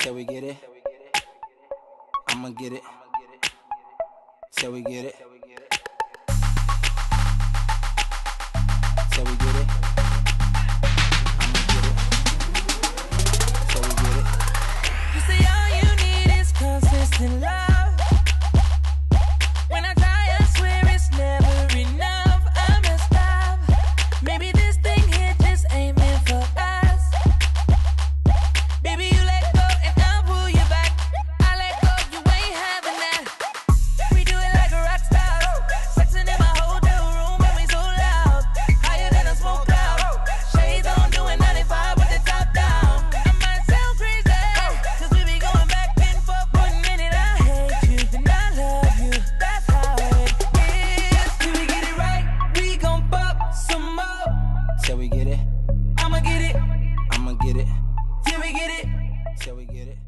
Till we get it. I'ma get it. Till we get it. Till we get it. I'ma get it. Till we get it. You say all you need is consistent love. When I try, I swear it's never enough. I messed up. Maybe this thing here just ain't meant for us. Baby, you let go and I'll pull you back. I let go, you ain't having that. We do it like a rock star. Sexing in my hotel room and we so loud. Higher than a smoke cloud. Shades on, doing 95 with the top down. I might sound crazy, cause we be going back and forth. One minute I hate you, then I love you. That's how it is. Till we get it right, we gon' fuck some more. Till we get it. I'ma get it. I'ma get it. Till we get it. Till we get it.